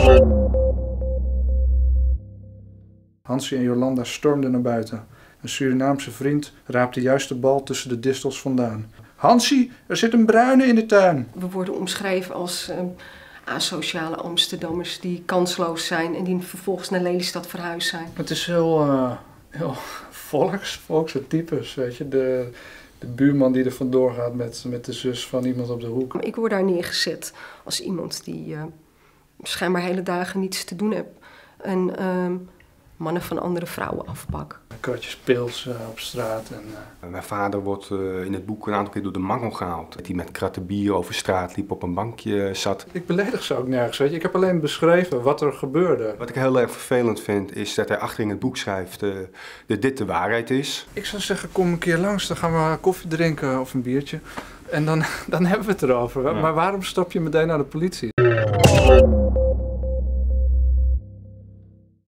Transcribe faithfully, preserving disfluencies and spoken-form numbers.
Hansie en Jolanda stormden naar buiten. Een Surinaamse vriend raapte juist de bal tussen de distels vandaan. Hansie, er zit een bruine in de tuin. We worden omschreven als uh, asociale Amsterdammers die kansloos zijn en die vervolgens naar Lelystad verhuisd zijn. Het is heel, uh, heel volks, volkse types, weet je. De, de buurman die er vandoor gaat met, met de zus van iemand op de hoek. Ik word daar neergezet als iemand die uh, schijnbaar hele dagen niets te doen heeft. En uh, mannen van andere vrouwen afpak. Kratjes pils uh, op straat. En, uh... Mijn vader wordt uh, in het boek een aantal keer door de mangel gehaald. Dat hij met kratten bier over straat liep, op een bankje zat. Ik beledig ze ook nergens, weet je. Ik heb alleen beschreven wat er gebeurde. Wat ik heel erg vervelend vind, is dat hij achter in het boek schrijft uh, dat dit de waarheid is. Ik zou zeggen, kom een keer langs, dan gaan we koffie drinken of een biertje. En dan, dan hebben we het erover. Ja. Maar waarom stap je meteen naar de politie?